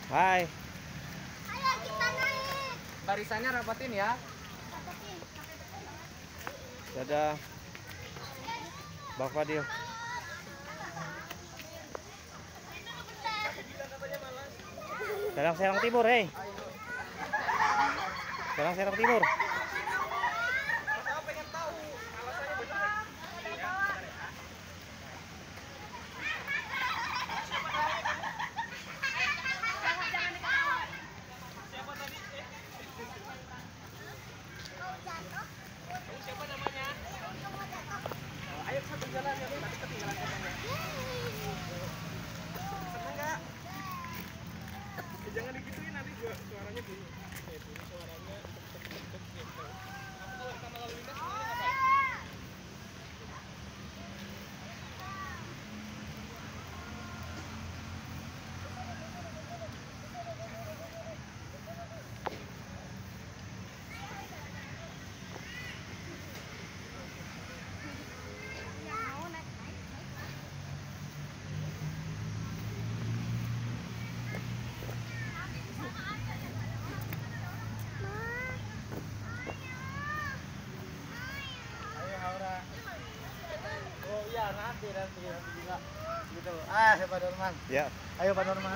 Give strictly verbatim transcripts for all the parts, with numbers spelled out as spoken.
Hai. Ayo kita naik. Barisannya rapatin ya. Dadah. Bang Fadil. Serang-serang timur, hei. Serang-serang timur. Siapa namanya? Ayo satu jalan ya, nanti ketinggalan katanya. Seneng nggak? Eh, jangan digituin nanti gua suaranya bunyi. Eh, bunyi suaranya tek tek tek gitu. Aku kalau sama lalu lintas semuanya ngapain? Oh iya, nanti nanti nanti juga gitu. Ah, Pak Norman. Ya. Ayo Pak Norman.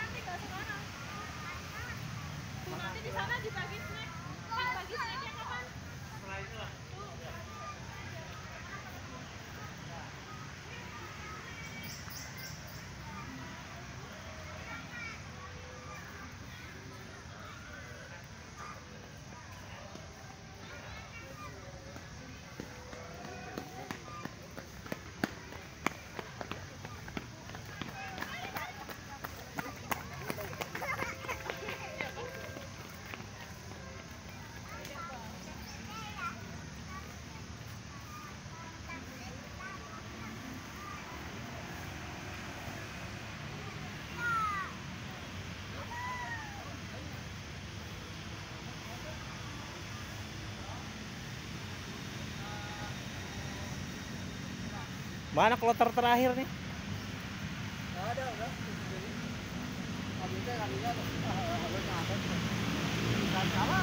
Nanti di sana dibagi snack. Pak, bagi snacknya kapan? Setelah itu lah. Mana kloter terakhir nih? Nggak ada, udah. Kabinnya kabinnya alurnya ada. Jangan salah.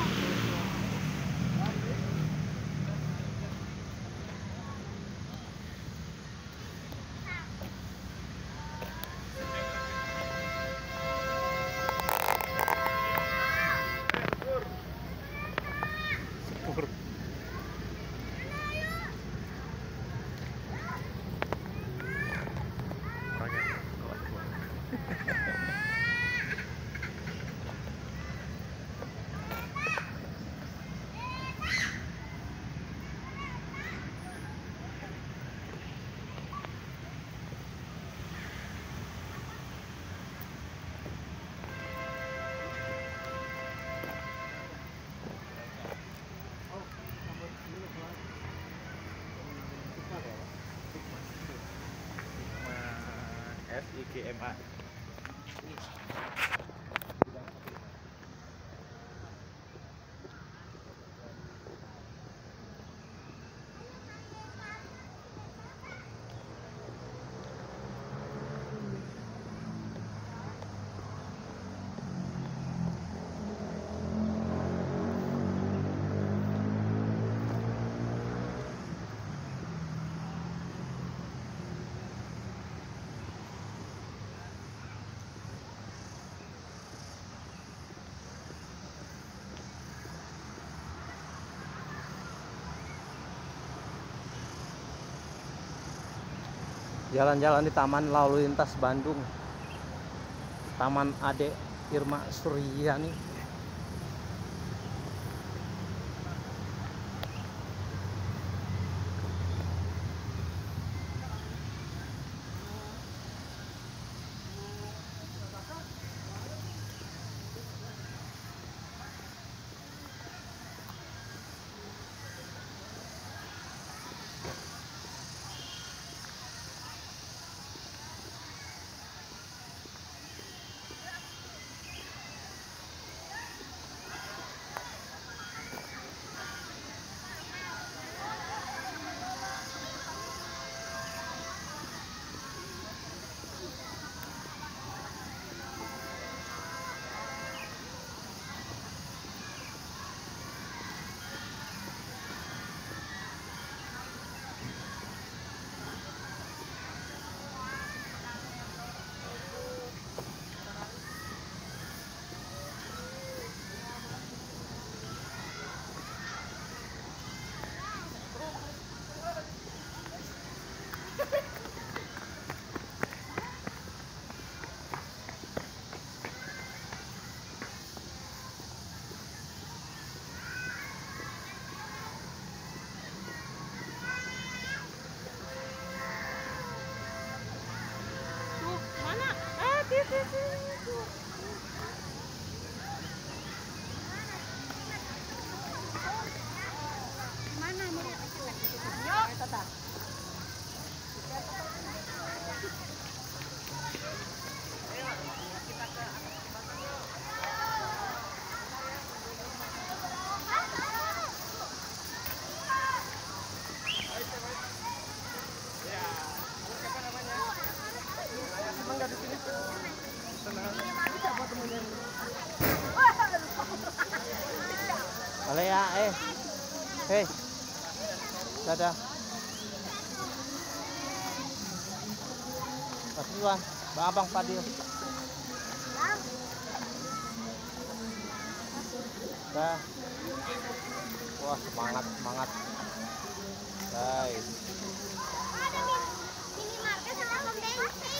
Sepur. Orangnya kuat kuat. S I G M A. Jalan-jalan di Taman Lalu Lintas Bandung. Taman Ade Irma Suryani. Boleh ya, eh. Hei. Dadah. Mas Iwan, Bang Abang Fadil. Dah. Wah, semangat, semangat. Guys. Ada minimarket sama lembeng.